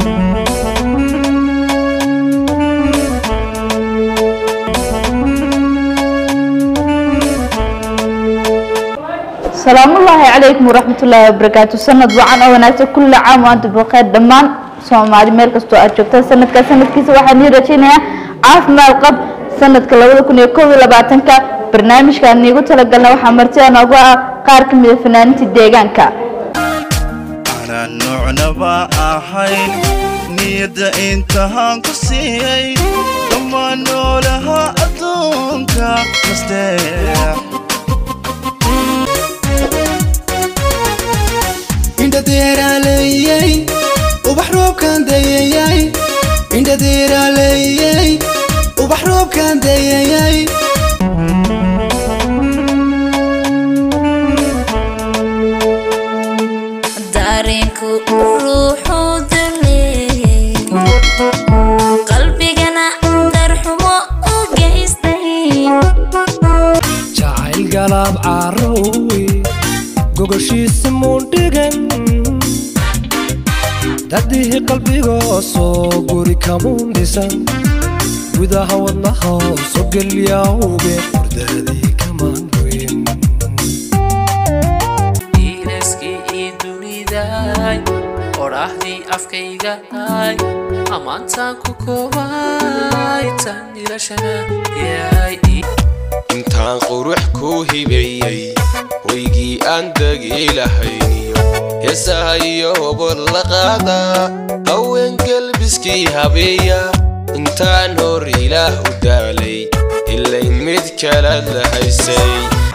السلام الله عليكم ورحمة الله وبركاته. سند وعن وناس كل عام وأنتم بخير. دمان سومالي ميل كستو أجوبتا سند كيس waxaan rajaynaa caafimaad qab sanadka 2022 barnaamijkan igu talagalna waxa martay anagu qaar ka mid ah fanaaniinta deegaanka ana nucnaba ahayn niyada intahan ku siiyay dhammaan noolaha adduunka masteex inta deeraleeyay ubaxroobkan dayayay inta deeraleeyay ubaxroobkan dayayay dareenku ruuxu dalay qalbigana darxumo u geystay jacayl galab carowi gogoshiisa mundhigan dadii qalbiga soo guri kamundisan gudaha wadnaha soo gelyawge wardadii kamaan goyn iilaskii duniday orahdii afkayga ay amaantaan ku koobay tan ilashana yaay intaan qurux ku hibeeyay waygii aan dagi lahayniyo heesahayo ballaqaada haween galbiskii habeeya intaan hor ilaah u daalay ilayn mid kala la haysay